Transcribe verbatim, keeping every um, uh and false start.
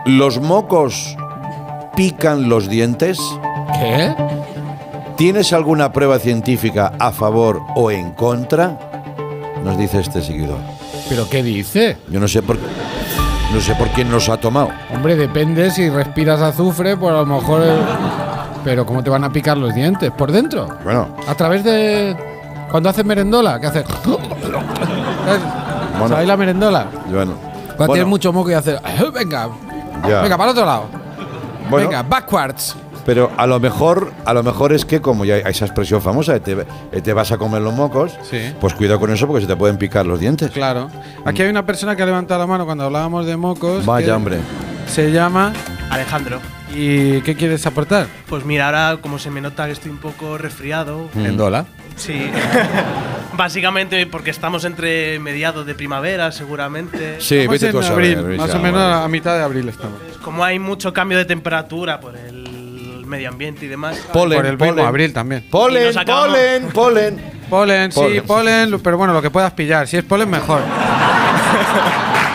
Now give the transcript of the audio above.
¿Los mocos pican los dientes? ¿Qué? ¿Tienes alguna prueba científica a favor o en contra? Nos dice este seguidor. ¿Pero qué dice? Yo no sé por qué. No sé por quién nos ha tomado. Hombre, depende, si respiras azufre, pues a lo mejor... El... Pero ¿cómo te van a picar los dientes? ¿Por dentro? Bueno. A través de... Cuando haces merendola, ¿qué haces? Bueno. ¿Sabéis la merendola? Bueno. Cuando Bueno. tienes mucho moco y haces... Venga, Ya. venga, para el otro lado. Bueno. Venga, backwards. Pero a lo mejor, a lo mejor es que como ya hay esa expresión famosa, te, te vas a comer los mocos, Sí. pues cuidado con eso porque se te pueden picar los dientes. Claro. Aquí hay una persona que ha levantado la mano cuando hablábamos de mocos. Vaya, que hombre. Se llama... Alejandro. ¿Y qué quieres aportar? Pues mira, ahora como se me nota que estoy un poco resfriado. Merendola. Sí. Básicamente porque estamos entre mediados de primavera, seguramente. Sí, Estamos vete en tú a saber, abril, Luis, más ya, o menos vale. a mitad de abril estamos. Como hay mucho cambio de temperatura por el medio ambiente y demás. Polen, Por el polen. mismo abril también. Y Polen, nos acabamos. polen, polen. Polen, sí, Polen. polen, pero bueno, lo que puedas pillar. Si es polen, mejor.